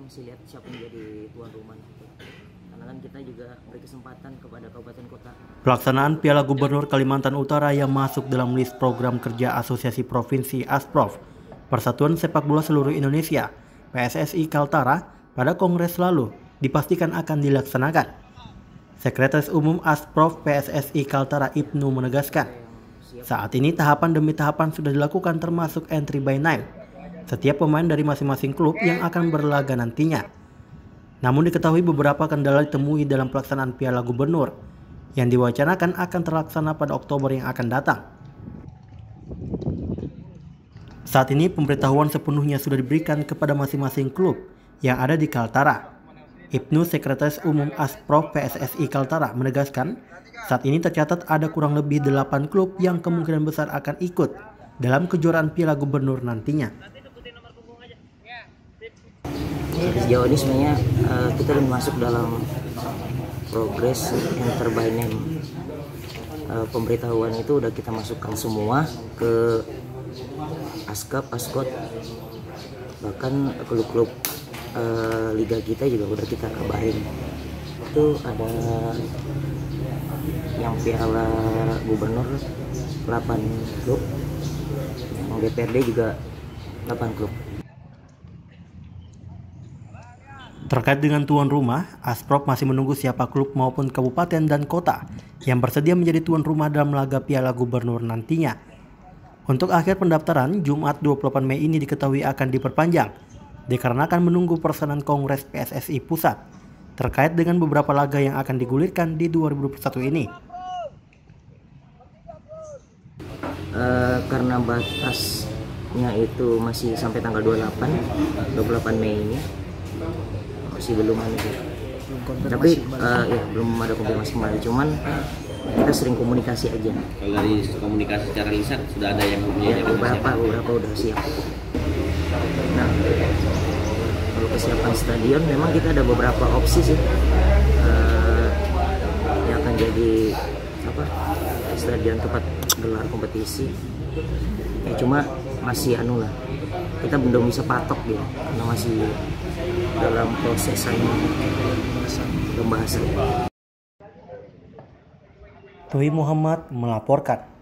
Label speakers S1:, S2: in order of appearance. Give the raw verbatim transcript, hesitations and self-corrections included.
S1: mesti lihat siapa yang jadi tuan rumah gitu. Karena kan kita juga beri kesempatan kepada kabupaten kota.
S2: Pelaksanaan Piala Gubernur Kalimantan Utara yang masuk dalam list program kerja Asosiasi Provinsi Asprof Persatuan Sepak Bola Seluruh Indonesia P S S I Kaltara pada kongres lalu dipastikan akan dilaksanakan. Sekretaris Umum Asprof P S S I Kaltara Ibnu menegaskan, saat ini tahapan demi tahapan sudah dilakukan termasuk entry by name setiap pemain dari masing-masing klub yang akan berlaga nantinya. Namun diketahui beberapa kendala ditemui dalam pelaksanaan Piala Gubernur yang diwacanakan akan terlaksana pada Oktober yang akan datang. Saat ini pemberitahuan sepenuhnya sudah diberikan kepada masing-masing klub yang ada di Kaltara. Ibnu, Sekretaris Umum Asprof P S S I Kaltara, menegaskan saat ini tercatat ada kurang lebih delapan klub yang kemungkinan besar akan ikut dalam kejuaraan Piala Gubernur nantinya.
S1: Sejauh ini sebenarnya uh, kita belum masuk dalam progres enter by name. Uh, pemberitahuan itu udah kita masukkan semua ke Askap, Askot, bahkan klub-klub uh, liga kita juga udah kita kabarin. Itu ada yang Piala Gubernur delapan klub, yang D P R D juga delapan klub.
S2: Terkait dengan tuan rumah, Asprof masih menunggu siapa klub maupun kabupaten dan kota yang bersedia menjadi tuan rumah dalam laga Piala Gubernur nantinya. Untuk akhir pendaftaran, Jumat dua puluh delapan Mei ini diketahui akan diperpanjang, dikarenakan menunggu persenan Kongres P S S I Pusat terkait dengan beberapa laga yang akan digulirkan di dua ribu dua puluh satu ini.
S1: Uh, karena batasnya itu masih sampai tanggal dua puluh delapan, dua puluh delapan Mei ini, masih belum ada, tapi uh, ya belum ada konfirmasi kembali, cuman kita sering komunikasi aja.
S3: Kalau dari komunikasi secara lisan sudah ada yang
S1: ya, beberapa beberapa udah siap. Nah, kalau kesiapan stadion memang kita ada beberapa opsi sih uh, yang akan jadi apa stadion tempat gelar kompetisi. Ya cuma masih anu lah, kita belum bisa patok gitu karena masih dalam proses pembahasan.
S2: Tuhi Muhammad melaporkan.